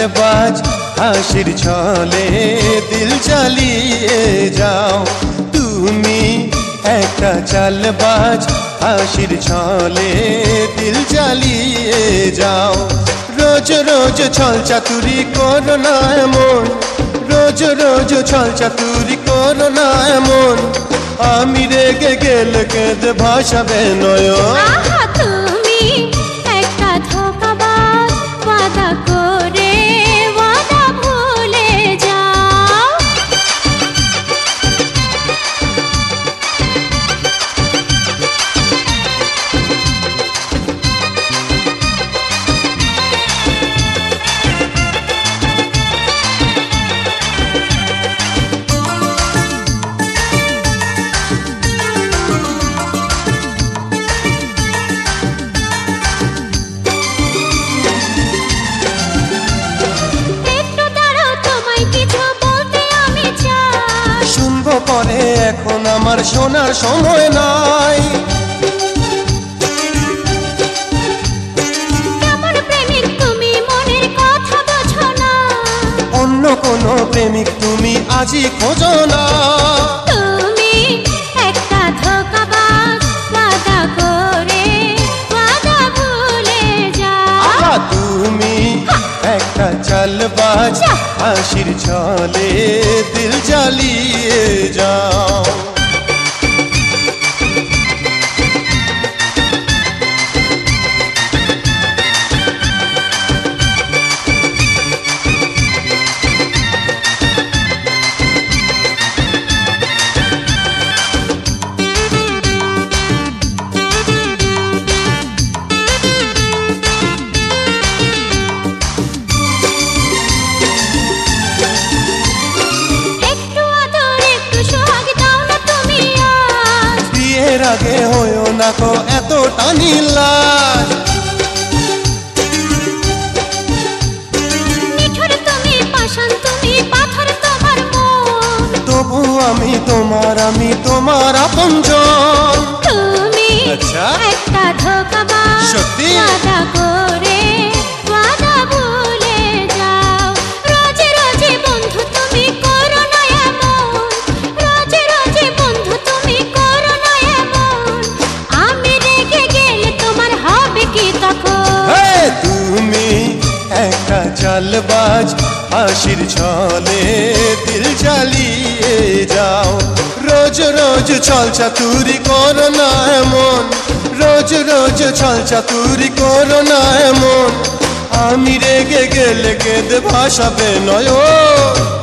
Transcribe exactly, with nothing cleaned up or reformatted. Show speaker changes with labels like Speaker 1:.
Speaker 1: চালবাজ হাসির ছলে দিল জ্বালিয়ে যাও। তুমি একটা চালবাজ হাসির ছলে দিল জ্বালিয়ে যাও। রোজ রোজ ছল চাতুরি করো না এমন, রোজ রোজ ছল চাতুরি করো না এমন, আমি রেগে গেলে কেঁদে ভাসাবে নয়ন।
Speaker 2: তুমি একটা ধোঁকাবাজ, ওয়াদা করে ওয়াদা ভুলে যাও।
Speaker 1: পরে এখন আমার শোনার সময় নাই।
Speaker 2: কেমন প্রেমিক তুমি, মনের কথা বোঝো না।
Speaker 1: অন্য কোন প্রেমিক তুমি আজই খোঁজো না।
Speaker 2: তুমি একটা ধোঁকাবাজ, ওয়াদা করে ওয়াদা ভুলে যাও।
Speaker 1: তুমি একটা চালবাজ হাসির ছলে দিল জ্বালিয়ে যাও। আগে হয়ো না কো এত টানি লাজ।
Speaker 2: নিঠুর তুমি, পাষাণ তুমি, পাথর তোমার মন।
Speaker 1: তবু আমি তোমার, আমি তোমার আপনজন।
Speaker 2: তুমি
Speaker 1: আচ্ছা
Speaker 2: একটা ধোঁকাবাজ,
Speaker 1: সত্যি
Speaker 2: ওয়াদা করে ওয়াদা ভুলে যাও। রোজ রোজ বন্ধু তুমি করো না এমন, রোজ রোজ বন্ধু তুমি করো না এমন, আমি রেগে গেলে তোমার হবে কি তখন?
Speaker 1: তুমি একটা চালবাজ হাসির ছলে দিল জ্বালিয়ে যাও। রোজ রোজ ছল চাতুরি করো না এমন, রোজ রোজ ছল চাতুরি করো না এমন, আমি রেগে গেলে কেঁদে ভাসাবে নয়ন।